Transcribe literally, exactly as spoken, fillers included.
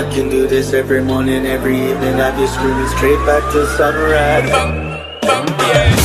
I can do this every morning, every evening. I be screaming straight back to sunrise. Yeah.